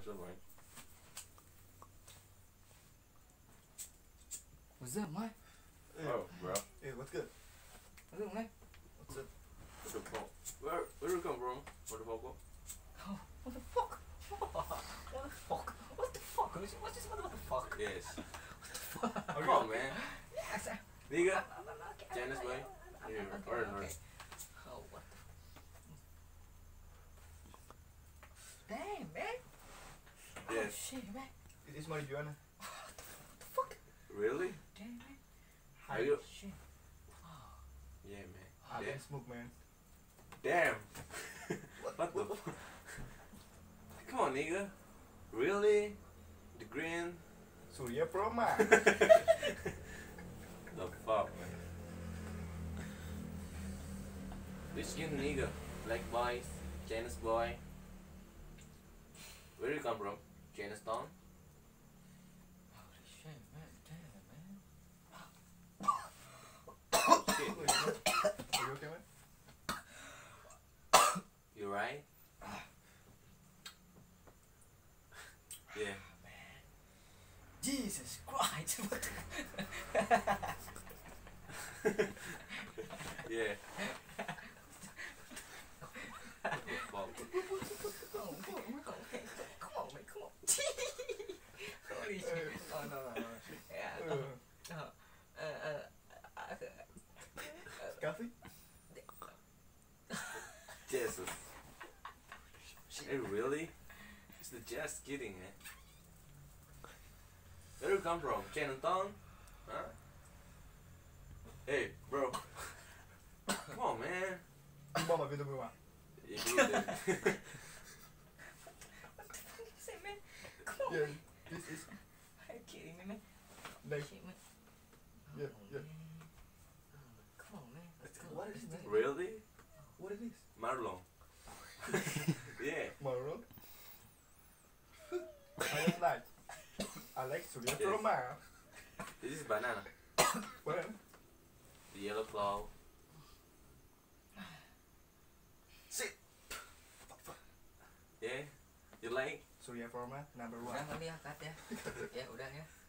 right. What's up, man? Oh, bro. Hey, what's good? What's up, man? What's up? What the fuck? Where you come from? What the fuck? Oh, what the fuck? What the fuck? What the fuck? What's this? What the fuck? Yes. Fuck. Come on, man. Yes. Nigga. Okay. Janice, boy. Yeah, Okay, or okay. Oh, what the? Damn, man. Oh Yes. shit, man. It is marijuana. What the fuck? Really? Damn, man. Are you? Shit. Oh. Yeah, man. I Yeah. can smoke, man. Damn. What the fuck? Come on, nigga. Really? The green? Surya Proma. The fuck, man? Which skin nigga? Black boys? Chinese boy? Where you come from? Chinatown? Holy shit, man. Damn, man. Oh shit. Are you okay, man? You right? Yeah. Jesus Christ. Yeah. What the fuck? Oh, okay. Come on, man. Come on. Holy shit. Oh, no. Yeah. Coffee? Jesus. Hey, really? It's just kidding, man. Where you come from? Chinatown? Huh? Hey, bro. Come on, man. Mama vindo meu ar. You do that. What the fuck you say, man? Come on, Yeah, man. this is Are you kidding me, man? like. Shit, man. Yeah, Oh, yeah. man. Come on, man. Let's go. What is this? Really? What it is? Marlon. Yeah. Maro? I don't like. I like Surya Yes. Proma. This is banana. What? The yellow claw. Sit. Yeah. You like? Surya Proma number one. Udah kali ya, cut ya. Ya, udah ya.